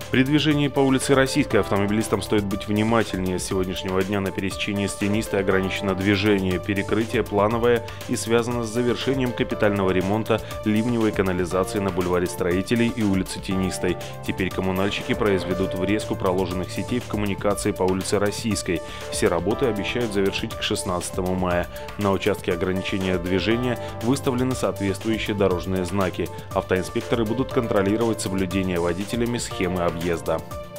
При движении по улице Российской автомобилистам стоит быть внимательнее. С сегодняшнего дня на пересечении с Тенистой ограничено движение. Перекрытие плановое и связано с завершением капитального ремонта ливневой канализации на бульваре Строителей и улице Тенистой. Теперь коммунальщики произведут врезку проложенных сетей в коммуникации по улице Российской. Все работы обещают завершить к 16 мая. На участке ограничения движения выставлены соответствующие дорожные знаки. Автоинспекторы будут контролировать соблюдение водителями схемы объезда.